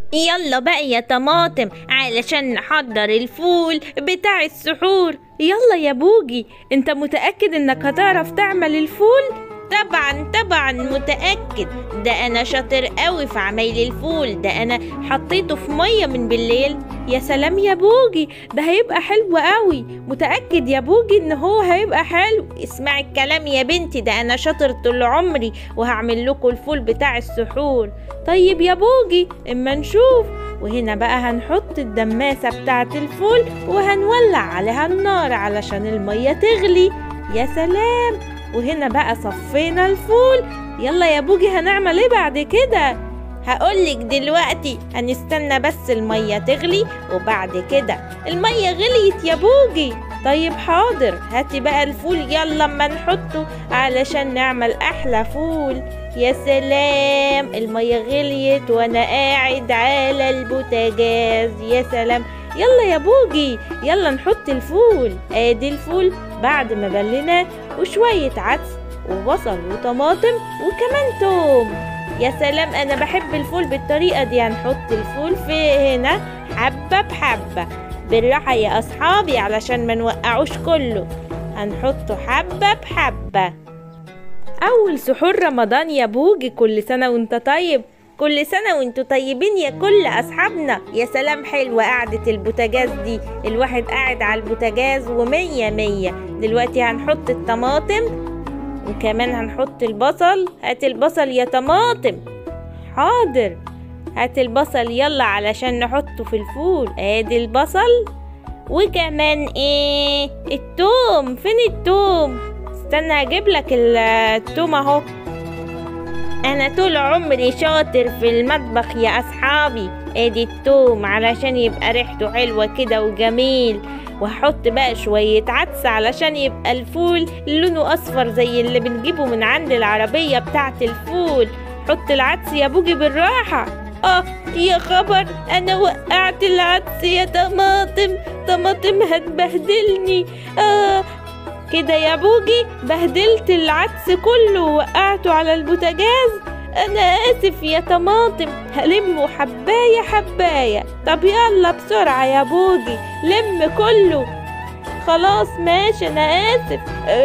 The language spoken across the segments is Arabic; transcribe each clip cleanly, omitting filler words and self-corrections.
يلا بقى يا طماطم علشان نحضر الفول بتاع السحور. يلا يا بوجي، انت متأكد انك هتعرف تعمل الفول؟ طبعا متأكد، ده انا شاطر قوي في عمايل الفول، ده انا حطيته في مية من بالليل. يا سلام يا بوجي، ده هيبقى حلو قوي. متأكد يا بوجي ان هو هيبقى حلو؟ اسمعي الكلام يا بنتي، ده انا شاطر طول عمري وهعمل لكم الفول بتاع السحور. طيب يا بوجي اما نشوف. وهنا بقى هنحط الدماسة بتاعة الفول وهنولع عليها النار علشان المية تغلي. يا سلام. وهنا بقى صفينا الفول. يلا يا بوجي هنعمل ايه بعد كده؟ هقولك دلوقتي، هنستنى بس المية تغلي وبعد كده. المية غليت يا بوجي. طيب حاضر، هاتي بقى الفول يلا اما نحطه علشان نعمل احلى فول. يا سلام، المية غليت وانا قاعد على البوتاجاز. يا سلام. يلا يا بوجي، يلا نحط الفول. ادي الفول بعد ما بليناه، وشوية عدس وبصل وطماطم وكمان توم. يا سلام، انا بحب الفول بالطريقة دي. هنحط الفول في هنا حبة بحبة، بالراحة يا اصحابي علشان ما نوقعوش كله. هنحطه حبة بحبة. اول سحور رمضان يا بوجي، كل سنة وانت طيب. كل سنة وانتوا طيبين يا كل أصحابنا. يا سلام، حلوة قعدة البوتاجاز دي، الواحد قاعد على البوتاجاز ومية مية. دلوقتي هنحط الطماطم وكمان هنحط البصل. هات البصل يا طماطم. حاضر، هات البصل يلا علشان نحطه في الفول. ادي البصل وكمان ايه؟ التوم. فين التوم؟ استنى اجيب لك التوم اهو. انا طول عمري شاطر في المطبخ يا اصحابي. ادي التوم علشان يبقى ريحته حلوة كده وجميل. وهحط بقى شوية عدس علشان يبقى الفول لونه اصفر زي اللي بنجيبه من عند العربية بتاعة الفول. حط العدس يا بوجي بالراحة. يا خبر، انا وقعت العدس يا طماطم. طماطم هتبهدلني. كده يا بوجي بهدلت العدس كله ووقعته على البوتاجاز. انا اسف يا طماطم، هلمه حباية حباية. طب يلا بسرعة يا بوجي، لم كله. خلاص ماشي، انا اسف.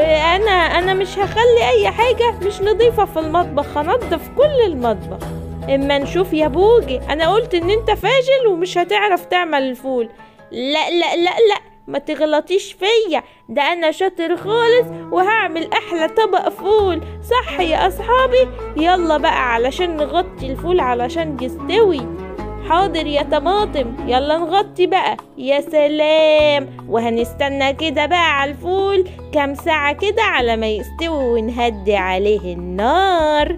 انا مش هخلي اي حاجة مش نظيفة في المطبخ، هنضف كل المطبخ. اما نشوف يا بوجي، انا قلت ان انت فاشل ومش هتعرف تعمل الفول. لا لا لا لا، ما تغلطيش فيا، ده انا شاطر خالص وهعمل احلى طبق فول. صح يا اصحابي؟ يلا بقى علشان نغطي الفول علشان يستوي. حاضر يا طماطم، يلا نغطي بقى. يا سلام. وهنستنى كده بقى على الفول كام ساعة كده على ما يستوي ونهدي عليه النار.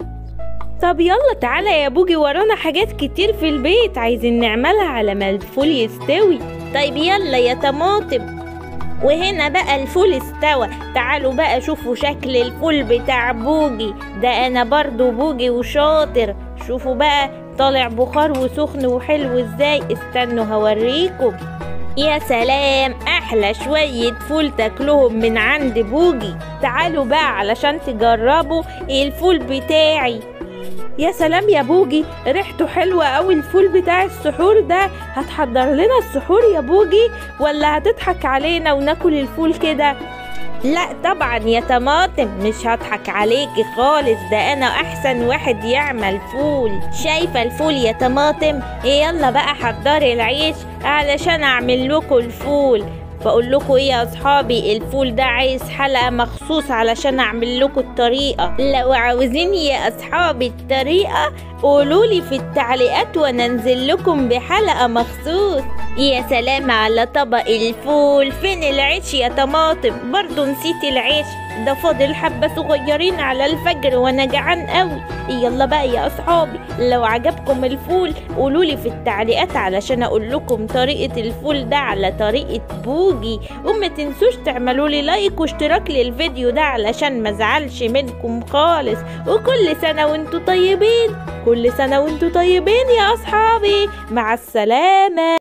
طب يلا تعالى يا بوجي، ورانا حاجات كتير في البيت عايزين نعملها على ما الفول يستوي. طيب يلا يا طماطم. وهنا بقى الفول استوى. تعالوا بقى شوفوا شكل الفول بتاع بوجي، ده انا برضو بوجي وشاطر. شوفوا بقى طالع بخار وسخن وحلو ازاي. استنوا هوريكم. يا سلام، احلى شوية فول تاكلوهم من عند بوجي. تعالوا بقى علشان تجربوا الفول بتاعي. يا سلام يا بوجي، ريحته حلوة قوي الفول بتاع السحور ده. هتحضر لنا السحور يا بوجي ولا هتضحك علينا وناكل الفول كده؟ لا طبعا يا طماطم، مش هضحك عليكي خالص، ده انا احسن واحد يعمل فول. شايفة الفول يا طماطم؟ يلا بقى حضري العيش علشان اعمل لكم الفول. بقول لكم ايه يا اصحابي، الفول ده عايز حلقة مخصوص علشان اعمل لكم الطريقة. لو عاوزين يا اصحابي الطريقة قولولي في التعليقات وانا انزل لكم بحلقة مخصوص. يا سلام على طبق الفول. فين العيش يا طماطم؟ برضو نسيت العيش، ده فاضل حبة صغيرين على الفجر وانا جعان قوي. يلا بقى يا اصحابي، لو عجبكم الفول قولولي في التعليقات علشان اقول لكم طريقة الفول ده على طريقة بوجي. وما تنسوش تعملولي لايك واشتراك للفيديو ده علشان ما ازعلش منكم خالص. وكل سنة وانتوا طيبين، كل سنة وانتوا طيبين يا اصحابي. مع السلامة.